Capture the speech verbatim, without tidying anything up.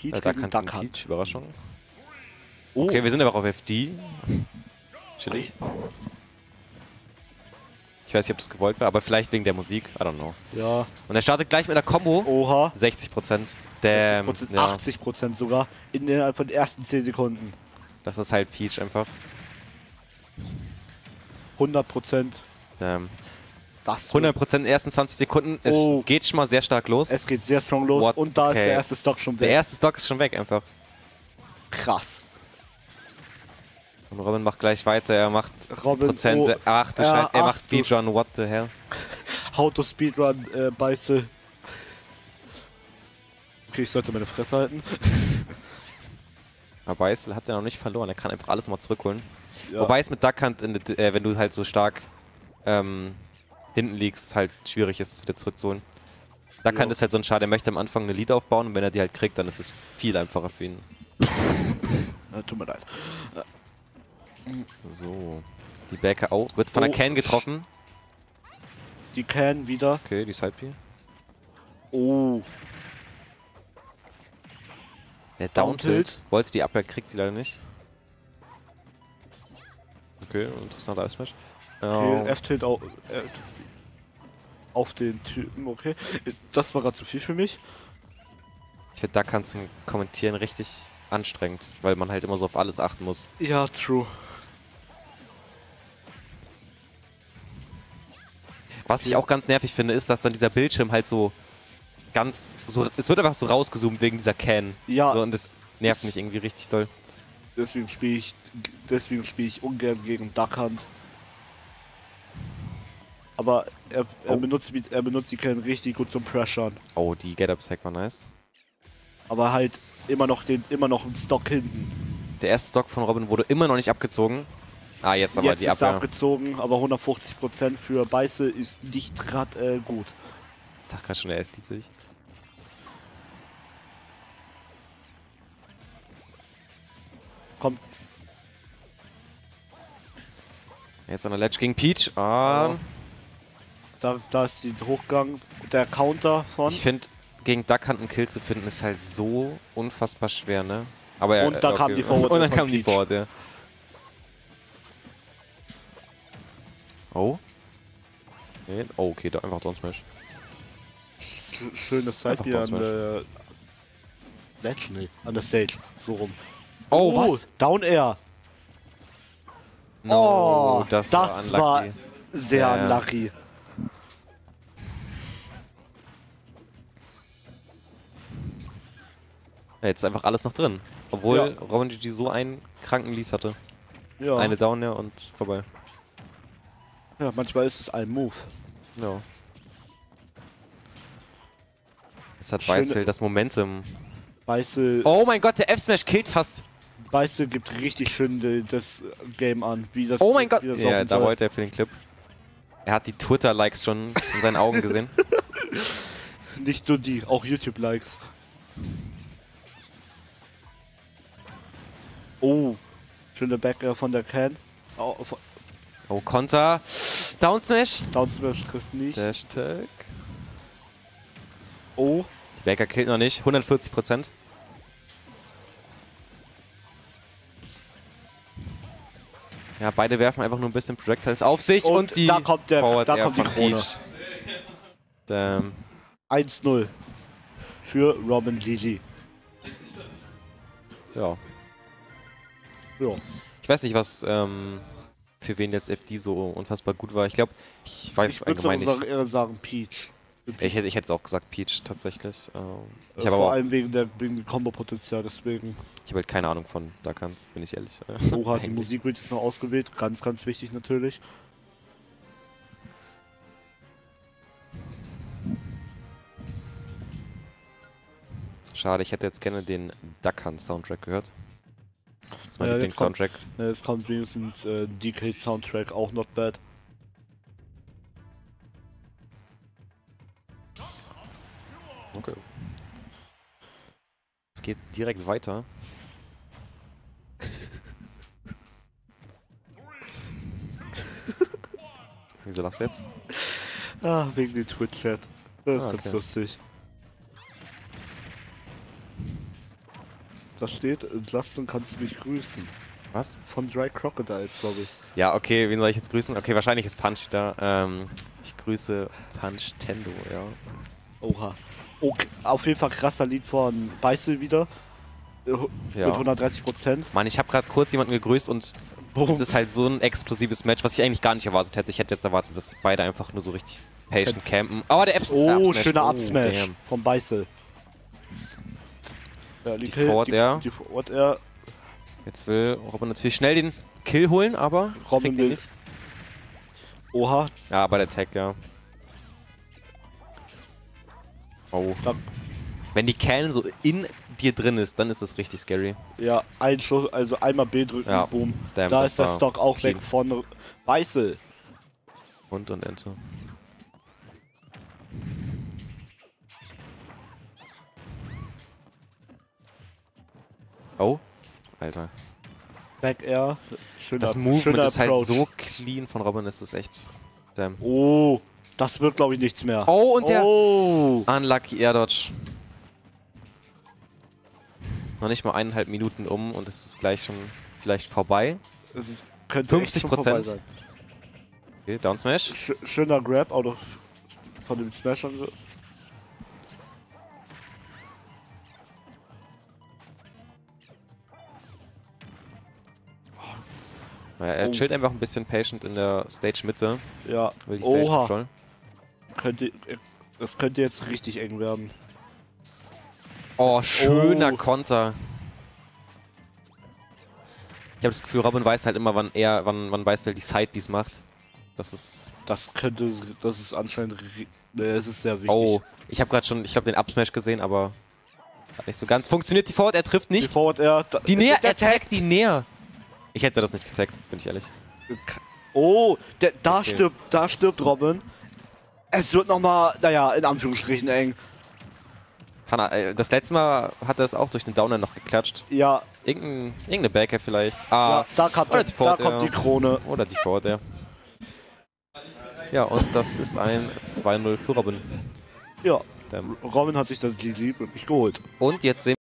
Peach Ja, da gegen kann Duck Hunt. Peach, Überraschung. Oh. Okay, wir sind aber auf F D. Chillig. Ich weiß nicht, ob das gewollt war, aber vielleicht wegen der Musik. I don't know. Ja. Und er startet gleich mit einer Combo. Oha. sechzig Prozent. Damn. sechzig Prozent, Ja. achtzig Prozent sogar innerhalb von den ersten zehn Sekunden. Das ist halt Peach einfach. hundert Prozent. Damn. Das hundert Prozent in den ersten zwanzig Sekunden. Es Oh. geht schon mal sehr stark los. Es geht sehr strong los. What? Und da Okay. ist der erste Stock schon weg. Der erste Stock ist schon weg einfach. Krass. Und Robin macht gleich weiter. Er macht Robin, Prozent. oh. Ach du Ja, Scheiße. Er ach macht du- Speedrun. What the hell? How to Speedrun, äh, Beiße. Okay, ich sollte meine Fresse halten. Aber Beißel hat er noch nicht verloren. Er kann einfach alles mal zurückholen. Ja. Wobei es mit Duck Hunt, in, äh, wenn du halt so stark ähm, hinten liegst, halt schwierig ist, das wieder zurückzuholen. Duck Ja. Hunt ist halt so ein Schade. Er möchte am Anfang eine Lead aufbauen und wenn er die halt kriegt, dann ist es viel einfacher für ihn. Äh, tut mir leid. So. Die Backe auch. Wird von der Oh. Can getroffen. Die Can wieder. Okay, die Side B. Oh. Der Down-Tilt. Down-Tilt. Wollte die Upper, kriegt sie leider nicht. Okay, interessanter Ice-Smash. Okay, Ja. F-Tilt auf, äh, auf den Typen, okay. Das war gerade zu viel für mich. Ich finde Duck Hunt zum Kommentieren richtig anstrengend, weil man halt immer so auf alles achten muss. Ja, true. Was ich auch ganz nervig finde, ist, dass dann dieser Bildschirm halt so ganz, so, es wird einfach so rausgezoomt wegen dieser Can. Ja. So, und das nervt Das- mich irgendwie richtig doll. Deswegen spiele ich, deswegen spiele ich ungern gegen Duck Hunt. Aber er, er, Oh. benutzt, die- er benutzt die Can richtig gut zum Pressuren. Oh, die Get-Up-Sack war nice. Aber halt immer noch den, immer noch einen Stock hinten. Der erste Stock von Robin wurde immer noch nicht abgezogen. Ah, jetzt aber Jetzt die ist er Abwehr. abgezogen, aber hundertfünfzig Prozent für Beiße ist nicht gerade äh, gut. Ich dachte gerade schon, der ist sich. Kommt. Jetzt an der Ledge gegen Peach. Ah, Ja. Da, da ist die Hochgang. Der Counter von. ich finde, gegen Duck Hunt einen Kill zu finden, ist halt so unfassbar schwer, ne? Aber ja, Und dann äh, kam die Forward Und dann von kam die Peach. Forward, ja. Oh. Nee. Oh, okay, da einfach Down Smash. Sch- Schönes Einfach Sidebeer an Down der. Ledge? Nee, an der Stage. So rum. Oh, was? Down Air. No, Oh, das, das war war unlucky. sehr Ja, ja. unlucky. Ja, jetzt ist einfach alles noch drin. Obwohl Ja. Robin G G so einen kranken Lease hatte. Ja. Eine Down ja und vorbei. ja, manchmal ist es ein Move. Ja. Jetzt hat Schöne- Beißel das Momentum. Beiße, Oh mein Gott, der F-Smash killt fast. Beiße gibt richtig schön die, das Game an. Wie das, Oh mein Gott. wie das Ja, laufen da soll. wollte er für den Clip. Er hat die Twitter-Likes schon in seinen Augen gesehen. Nicht nur die, auch YouTube-Likes. Oh, schöne Backer von der Can. Oh, von- Oh, Konter. Down Smash. Down Smash trifft nicht. Dash Attack. Oh, Die Baker killt noch nicht. hundertvierzig Prozent. Ja, beide werfen einfach nur ein bisschen Projectiles auf sich und, Und die da kommt der- Forward da Air kommt die von Krone. Peach. Damn. eins null für Robin G G. Ja. Ja. Ich weiß nicht, was ähm, für wen jetzt F D so unfassbar gut war. Ich glaube, ich weiß Ich würde allgemein nicht. sogar eher sagen Peach. Ich hätte ich hätte es auch gesagt Peach tatsächlich. Ähm, ich Äh, habe Vor aber allem wegen der wegen dem Kombo-Potenzial, deswegen. ich habe halt keine Ahnung von Duck Hunt, bin ich ehrlich. Oha, die Eigentlich. Musik wird jetzt noch ausgewählt, ganz, ganz wichtig natürlich. Schade, ich hätte jetzt gerne den Duck Hunt Soundtrack gehört. Das ist mein Ja, jetzt kommt- Lieblings-Soundtrack. Ja, es kommt wenigstens äh, D K Soundtrack, auch not bad. Okay. Es geht direkt weiter. Wieso lachst du jetzt? Ah, wegen dem Twitch-Chat. Das ist Ah, ganz okay. lustig. da steht, entlasten kannst du mich grüßen. Was? Von Dry Crocodiles, glaube ich. Ja, okay, wen soll ich jetzt grüßen? Okay, wahrscheinlich ist Punch da. Ähm, ich grüße Punch Tendo, ja. Oha. Okay, auf jeden Fall krasser Lied von Beißel wieder. Ja. Mit hundertdreißig Prozent. Mann, ich habe gerade kurz jemanden gegrüßt und es ist halt so ein explosives Match, was ich eigentlich gar nicht erwartet hätte. Ich hätte jetzt erwartet, dass beide einfach nur so richtig patient campen. Aber der Apps Oh, Up schöner oh, Up-Smash damn. von Beißel. Ja, Die Forward Air. Die Forward Air. Jetzt will Robin natürlich schnell den Kill holen, aber Robin kriegt ihn will- nicht. Oha. Ja, aber der Tag, ja. Oh. Da, Wenn die Cannon so in dir drin ist, dann ist das richtig scary. ja, ein Schuss, also einmal B drücken, Ja. boom. Damn, Da das ist der war Stock auch clean. weg von Beißel. Und und Ente. Oh. Alter. Back Air. Schöner, Das Movement schöner ist halt Approach. so clean von Robin, das ist echt. Damn. Oh, das wird glaube ich nichts mehr. Oh, und der Oh. Unlucky Air Dodge. Noch nicht mal eineinhalb Minuten um und es ist gleich schon vielleicht vorbei. Es ist, könnte fünfzig echt schon vorbei Prozent. sein. Okay, Down Smash. Sch schöner Grab out of, von dem Smash. an- Naja, er Oh. chillt einfach ein bisschen patient in der Stage-Mitte. Ja. Will die Stage Oha. controllen. Könnte, das könnte jetzt richtig eng werden. Oh, schöner Oh. Konter. Ich habe das Gefühl, Robin weiß halt immer, wann er, wann, wann Beißel die Sidebees macht. Das ist. Das könnte, das ist anscheinend, ri- ne, es ist sehr wichtig. Oh, ich habe gerade schon, ich glaube, den Up-Smash gesehen, aber hat nicht so ganz funktioniert. Die Forward, er trifft Die nicht. Forward Air. da- Die näher, der er taggt die näher. Ich hätte das nicht getaggt, bin ich ehrlich. Oh, der, da Okay. stirbt, da stirbt Robin. Es wird nochmal, naja, in Anführungsstrichen eng. Kann er, äh, das letzte Mal hat er es auch durch den Downer noch geklatscht. Ja, Irgendein, irgendeine Backer vielleicht. Ah, ja da, kommt, oder der, die da Forward kommt Air. die Krone. Oder die Forward, ja. Ja, und das ist ein zwei null für Robin. Ja, Damn. Robin hat sich das G G wirklich geholt. Und jetzt sehen